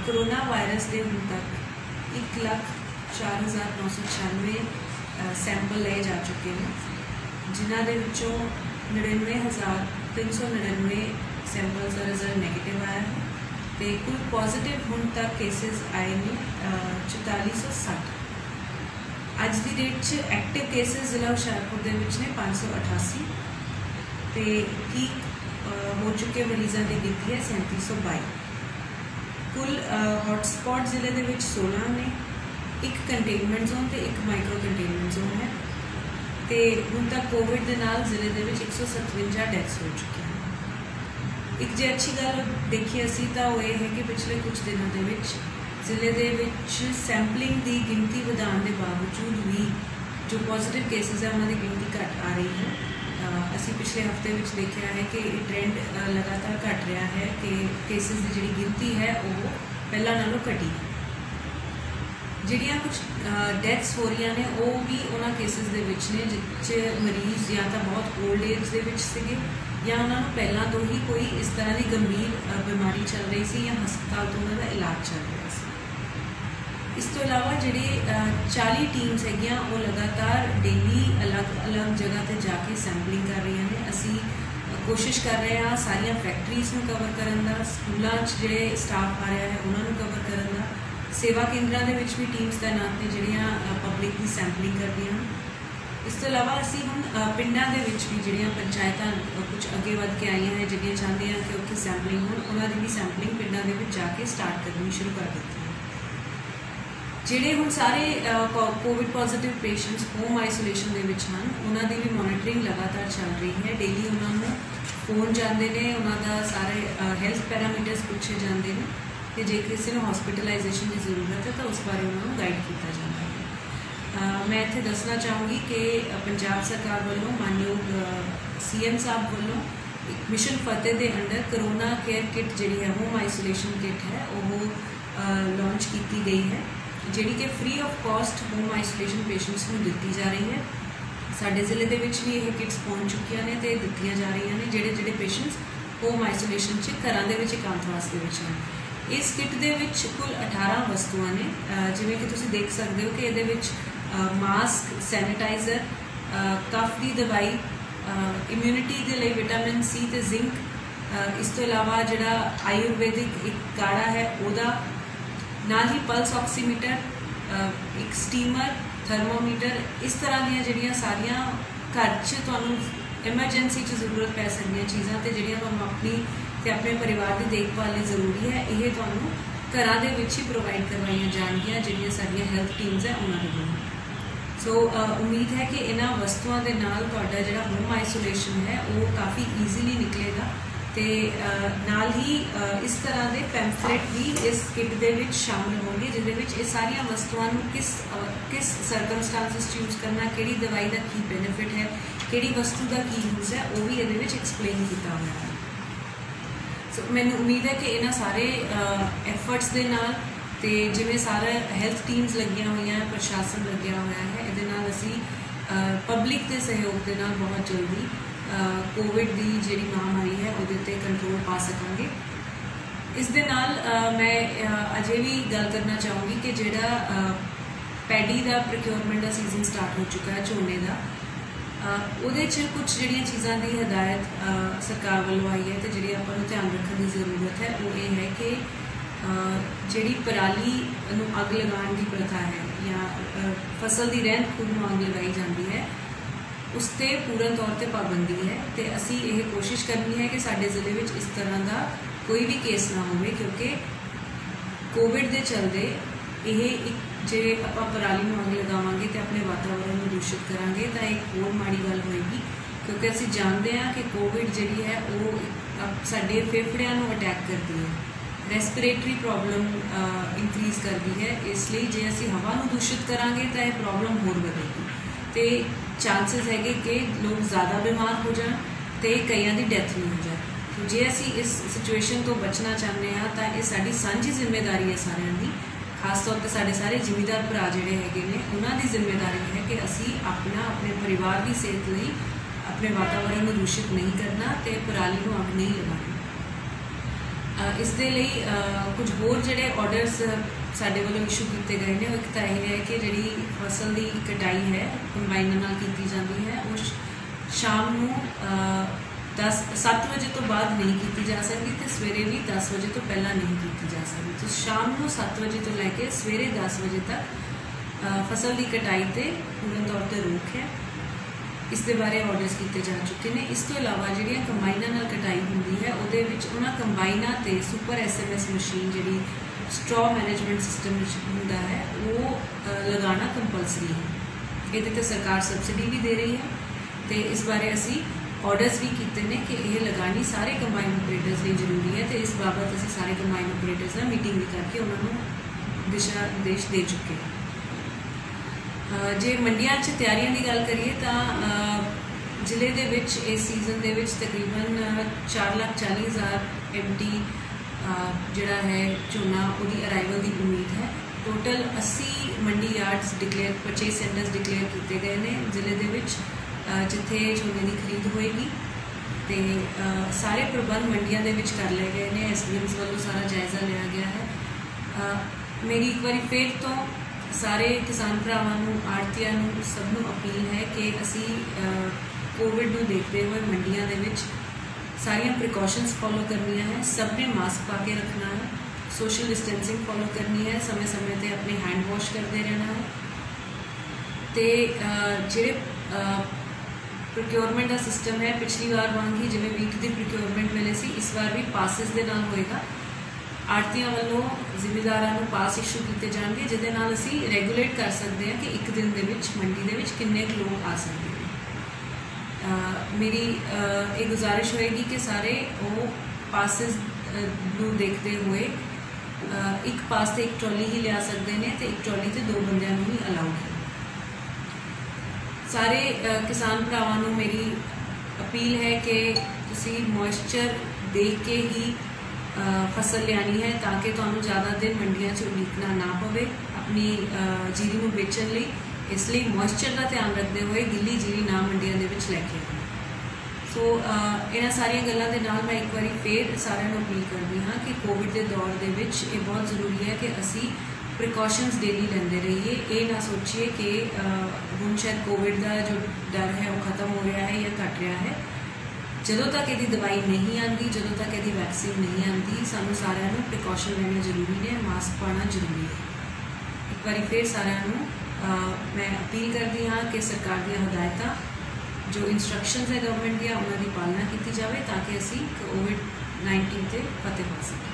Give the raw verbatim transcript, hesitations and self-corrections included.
Corona virus के हुण तक एक लाख चार हज़ार नौ सौ छियानवे सैंपल लए जा चुके हैं, जिन्हों के विचों नड़िनवे हज़ार तीन सौ नड़िनवे सैंपल्स का रिजल्ट नैगेटिव आया है। तो कुल पॉजिटिव हुण तक केसिस आए ने चौताली सौ सठ। अज की डेट च एक्टिव केसिस जिला हुशियारपुर के ने पाँच सौ अठासी। तो ठीक हो चुके मरीजों की गिनती है सैंती सौ बाई। कुल हॉटस्पॉट जिले के सोलह ने, एक कंटेनमेंट जोन तो एक माइक्रो कंटेनमेंट जोन है। तो हुण तक कोविड के नाल जिले के एक सौ सतवंजा डैथ्स हो चुकी हैं। एक जो अच्छी गल देखी असी तो वो ये है कि पिछले कुछ दिनों के जिले के सैंपलिंग की गिनती बढ़ाने के बावजूद भी जो पॉजिटिव केसिस है उन्होंने गिनती घट आ रही है। असी पिछले हफ्ते में देखा है कि ट्रेंड लगातार घट रहा है कि केसिस की जी गिनती है वो पहला नालों घटी है। जिहड़ियां कुछ डैथ्स हो रही ने वो भी उन्होंने केसिस के विच ने जिस मरीज या तो बहुत ओल्ड एज के विच सीगे या उन्होंने पहला तो ही कोई इस तरह की गंभीर बीमारी चल रही सी या हस्पताल तो उन्होंने इलाज चल रहा सी। इस तो इलावा जिहड़ी चाली टीम्स हैगियां वो लगातार डेली अलग अलग जगह पर जाके सैंपलिंग कर रही हैं। असी कोशिश कर रहे हैं सारिया फैक्ट्रीज को कवर करने का, स्कूलों जिहड़े स्टाफ आ रहा है उन्होंने कवर करने का, सेवा केंद्रों के भी टीम्स तैनात ने जिहड़ियां पब्लिक की सैंपलिंग करदियां हैं। इस तो इलावा असी हुण पिंडां दे विच भी जिहड़ियां पंचायतां कुछ अगे वध के आईयां हैं जिहड़ियां चाहदियां कि उत्थे सैंपलिंग हो, उन्होंने भी सैंपलिंग पिंडां दे विच जाके स्टार्ट करनी शुरू कर दी है। जिहड़े हुण सारे covid positive patients home isolation दे विच हन उन्हां दी भी मॉनिटरिंग लगातार चल रही है। डेली उन्होंने फोन जाते हैं, उन्होंने सारे हैल्थ पैरामीटर्स पूछे जाते हैं कि जे किसी को हॉस्पिटलाइजेशन की जरूरत है तो उस बारे उन्होंने गाइड किया जाता है। uh, मैं इत्थे दसना चाहूँगी कि पंजाब सरकार वालों मानयोग सी एम साहब वालों एक मिशन फतेह के अंडर करोना केयर किट जी है होम आइसोलेशन किट है वो लॉन्च की गई है, जी कि free of cost home isolation patients को दी जा रही है। साडे जिले के भी ये किट्स पहुँच चुकी ने तो दी जा रही हैं जोड़े जोड़े पेशेंट्स होम आइसोलेशन च घरों के एकांतवास के हैं। इस किट दे विच कुल अठारह वस्तुआं ने, जिवें कि तुसीं देख सकते हो कि ये मास्क, सैनिटाइजर, कफ की दवाई, इम्यूनिटी के लिए विटामिन सी तो जिंक, इस तो इलावा जिहड़ा आयुर्वेदिक एक काढ़ा है उहदा, नाल ही पल्स ऑक्सीमीटर, एक स्टीमर, थर्मोमीटर, इस तरह दी जिहड़ियां सारियां घर च तुहानूं एमरजेंसी च जरूरत पै सकदियां चीज़ां ते जिहड़ियां तुहानूं अपनी ते अपने परिवार की देखभाल जरूरी है, ये तुहानूं घरां दे विच ही प्रोवाइड करवाइयां जाणगियां जिहड़ियां साडियां हैल्थ टीम्स है उन्हां दे वल्लों। सो उम्मीद है कि इन्हां वस्तुआं दे नाल तुहाडा जिहड़ा होम आइसोलेशन है वो काफ़ी ईजीली निकलेगा। तो नाल ही इस तरह के पैम्फलेट भी इस किट दे विच शामिल होंगे जिहदे विच ये सारियां वस्तुआं नूं किस किस सर्कमस्टांसिस यूज़ करना, किहड़ी दवाई का की बेनीफिट है, किहड़ी वस्तु का की यूज़ है, वो भी ये एक्सप्लेन किया हुआ है। सो so, मैंने उम्मीद है कि इन्हां सारे एफर्ट्स के नाल ते जिवें सारे हेल्थ टीम्स लगियां हुई हैं, प्रशासन लग्या हुआ है, ये नाल असी पब्लिक के सहयोग के नाल बहुत जल्दी कोविड की जी महामारी है वो कंट्रोल पा सकांगे। इस दे नाल मैं अजे भी गल करना चाहूँगी कि जिहड़ा पैडी का प्रोक्योरमेंट का सीजन स्टार्ट हो चुका है झोने का, उहदे च कुछ जिहड़ियां चीज़ां की हिदायत सरकार वालों आई है तो जिहड़ी आपां नूं ध्यान रखने की जरूरत है वो ये है कि जिहड़ी पराली नूं अग लगाने की प्रथा है या फसल की रहंद खूंद नूं अग लगाई जाती है उस पर पूर्ण तौर पर पाबंदी है। तो असी ये कोशिश करनी है कि साडे जिले में इस तरह का कोई भी केस ना हो, क्योंकि कोविड के चलते ये एक जे आपां पराली नूं अग लगावांगे तो अपने वातावरण को दूषित करांगे तो एक होर माड़ी गल होएगी, क्योंकि असीं जानते हैं कि कोविड जिहड़ी है वो साडे फेफड़ियां नूं अटैक करती है, रेस्पिरेटरी प्रॉब्लम इंक्रीज़ करती है। इसलिए जे असीं हवा नूं दूषित करांगे तो यह प्रॉब्लम होर वधेगी तो चांसिस है कि लोग ज़्यादा बीमार हो जाए तो कईयां दी डेथ भी हो जाए। तो जे असीं इस सिचुएशन तो बचना चाहते हैं तो यह साडी सांझी जिम्मेदारी है सारिਆਂ ਦੀ, खास तौर पर साढ़े सारे जिमीदार भरा जिहड़े हैगे ने उन्हां दी जिम्मेदारी है कि असी अपना अपने परिवार की सेहत लई अपने वातावरण को दूषित नहीं करना तो पराली को अग नहीं लगानी। इस दे लई कुछ होर जिहड़े ऑर्डर्स साडे वालों इशू किए गए हैं। एक तो यह है कि जिहड़ी फसल की कटाई है कंबाइनर नाल कीती जाती है वो शाम नूं दस सत्त बजे तो बाद नहीं की जा सकती तो सवेरे भी दस बजे तो पहला नहीं की जा सकती। तो शाम को सत्त बजे तो लैके सवेरे दस बजे तक फसल की कटाई से पूर्ण तौर पर रोक है। इस दे बारे ऑर्डर्स किए जा चुके हैं। इस तो इलावा जिहड़ियां कंबाइनर नाल कटाई होंदी है उहदे विच उन्हां कंबाइनर ते super S M S machine जिहड़ी स्ट्रॉ मैनेजमेंट सिस्टम होंदा है वो लगाना कंपलसरी है। ये तो सरकार सबसिडी भी दे रही है तो इस बारे असी ऑर्डर्स भी किए हैं कि यह लगानी सारे कंबाइन ऑपरेटर्स लिए जरूरी है। तो इस बाबत असी सारे कंबाइन ऑपरेटर्स नाल मीटिंग भी करके उन्होंने दिशा निर्देश दे चुके हैं। जे मंडियां च तैयारियां की गल करिए तो जिले दे विच इस सीजन दे विच तकरीबन चार लाख चाली हज़ार एम टी जिहड़ा है झोना उहदी अराइवल की उम्मीद है। टोटल अस्सी मंडी yards declare purchase centres declare किए गए हैं जिले दे विच जिथे झोने की खरीद होएगी। तो सारे प्रबंध मंडियां दे विच कर लए गए हैं। एस डी एम्स वालों सारा जायज़ा लिया गया है। मेरी एक बार फिर तो सारे किसान भरावां आड़तियां सबनों अपील है कि असी कोविड नूं देखते हुए मंडियां दे विच सारियां प्रिकॉशनस फॉलो करनियां है। सब ने मास्क पा के रखना है, सोशल डिस्टेंसिंग फॉलो करनी है, समय समय पर अपने हैंड वॉश करते रहना है। तो जिहड़े प्रोक्योरमेंट का सिस्टम है पिछली बार वांग ही जिवें वीट की प्रोक्योरमेंट वेले सी इस बार भी पासिस दे नाल होएगा। आड़तियां वालों जिमीदारां पास इशू किए जाएंगे जिहदे नाल असी रेगूलेट कर सकते हैं कि एक दिन दे विच मंडी दे विच किन्ने लोग आ सकते हैं। मेरी एक गुजारिश होएगी कि सारे वो पासिस नूं देखते हुए एक पास से एक ट्रॉली ही लिया सकते हैं तो एक ट्रॉली से दो बंदियां नूं ही अलाउड है। सारे किसान भरावां नूं मेरी अपील है कि तुसी मॉइस्चर देख के ही फसल लियानी है ताकि तुहानूं ज़्यादा दिन मंडियां च उलीकना ना पवे अपनी जीरी नूं बेचण लई। इसलिए मॉइस्चर का ध्यान रखते हुए गिल्ली जीरी ना मंडियां दे विच लैके आओ। सो इन्हां सारियां गल्लां दे नाल मैं एक बार फिर सारिਆਂ ਨੂੰ अपील करती हाँ कि कोविड के दौर दे विच ये बहुत जरूरी है कि असी प्रिकॉशनस डेली लेंदे रहिए। ये ना सोचिए कि हुण शायद कोविड का जो डर है वो खत्म हो रहा है या घट रहा है। जदों तक यदि दवाई नहीं आती, जदों तक यदि वैक्सीन नहीं आती, सानू सारिਆਂ ਨੂੰ प्रिकॉशन लेना जरूरी है, मास्क पाना जरूरी है। एक बार फिर सारिਆਂ ਨੂੰ मैं अपील करती हाँ कि सरकार दी हदायतां जो इंस्ट्रक्शनस है गवर्नमेंट दी उन्हां दी पालना की जाए ताकि असी कोविड नाइनटीन ते फतेह पा सकें।